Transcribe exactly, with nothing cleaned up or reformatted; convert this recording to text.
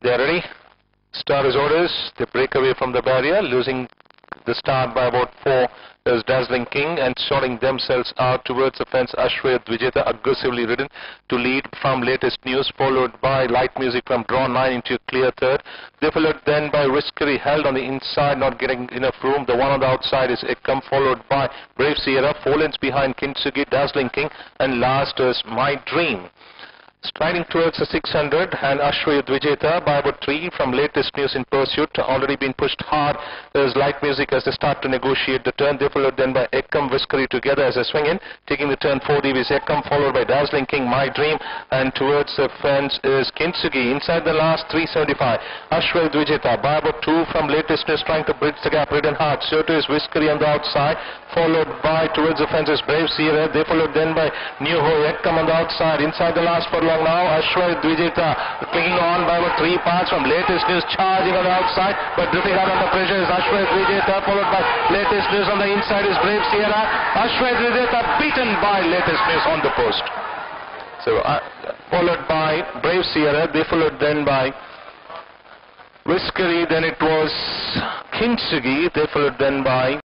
They are ready. Star is orders. They break away from the barrier, losing the start by about four. There's Dazzling King and sorting themselves out towards the fence. Ashway Dvijeta aggressively ridden to lead from Latest News, followed by Light Music from Draw nine into a clear third. They followed then by Riskery, held on the inside, not getting enough room. The one on the outside is Ekam, followed by Brave Sierra, four lengths behind Kintsugi, Dazzling King, and last is My Dream. Striding towards the six hundred, and Ashway Dvijeta by about three from Latest News in pursuit. Already been pushed hard. There's Light Music as they start to negotiate the turn. They followed then by Ekam, Whiskery together as they swing in. Taking the turn four D is Ekam, followed by Dazzling King, My Dream, and towards the fence is Kintsugi. Inside the last three seventy-five. Ashway Dvijeta by about two from Latest News, trying to bridge the gap, ridden hard. So too is Whiskery on the outside, followed by towards the fence is Brave Sierra. They followed then by New Ho, Ekam on the outside. Inside the last furlong now, Ashway Dvijeta clinging on by about three parts from Latest News, charging on the outside, but drifting out under pressure is Ashway Dvijeta, followed by Latest News. On the inside is Brave Sierra. Ashway Dvijeta beaten by Latest News on the post. So uh, followed by Brave Sierra. They followed then by Whiskery. Then it was Kintsugi. They followed then by